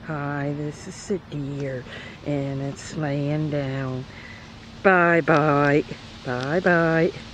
Hi, this is a deer, and it's laying down. Bye-bye. Bye-bye.